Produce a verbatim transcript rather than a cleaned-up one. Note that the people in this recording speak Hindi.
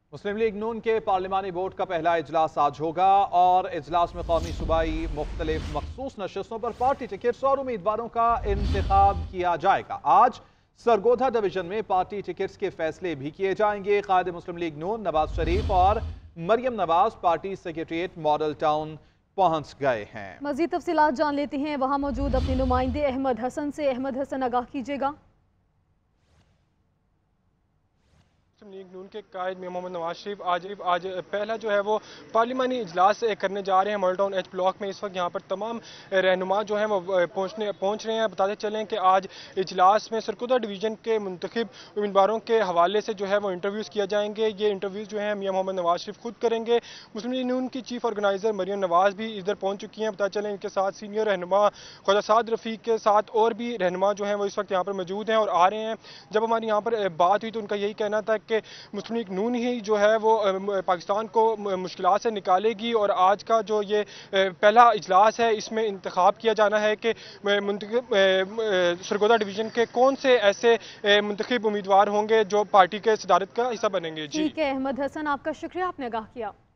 मुस्लिम लीग नून के पार्लिमानी बोर्ड का पहला इजलास आज होगा और इजलास में कौमी सूबाई मुख्तलिफ मखसूस नशस्तों पर पार्टी टिकट्स और उम्मीदवारों का इंतखाब किया जाएगा। आज सरगोधा डिवीजन में पार्टी टिकट्स के फैसले भी किए जाएंगे। कायदे मुस्लिम लीग नून नवाज शरीफ और Maryam Nawaz party secretariat model town पहुंच गए हैं। मजीद तफसीलात जान लेते हैं वहां मौजूद अपने नुमाइंदे अहमद हसन से। अहमद हसन, आगाह कीजिएगा। मुस्लिम लीग नून के कायद में मोहम्मद नवाज शरीफ आज आज पहला जो है वो पार्लिमानी इजलास करने जा रहे हैं मॉडल टाउन एच ब्लॉक में। इस वक्त यहाँ पर तमाम रहनुमा जो हैं वो पहुँचने पहुँच रहे हैं। बताते चलें कि आज इजलास में सरगोधा डिवीज़न के मुंतखब उम्मीदवारों के हवाले से जो है वो इंटरव्यूज़ किए जाएंगे। ये इंटरव्यूज़ जो है मियाँ मोहम्मद नवाज शरीफ खुद करेंगे। मुस्लिम लीग नून की चीफ ऑर्गेनाइज़र मरियम नवाज भी इधर पहुँच चुकी हैं। बताते चलें इनके साथ सीनियर रहनुमा ख्वाजा साद रफ़ीक के साथ और भी रहनुमा जो हैं वो इस वक्त यहाँ पर मौजूद हैं और आ रहे हैं। जब हमारी यहाँ पर बात हुई तो उनका यही कहना था कि मुस्लिम लीग नून ही जो है वो पाकिस्तान को मुश्किलात से निकालेगी और आज का जो ये पहला इजलास है इसमें इंतखाब किया जाना है कि सरगोधा डिवीज़न के कौन से ऐसे मुंतखब उम्मीदवार होंगे जो पार्टी के सदारत का हिस्सा बनेंगे। ठीक है अहमद हसन, आपका शुक्रिया, आपने आगाह किया।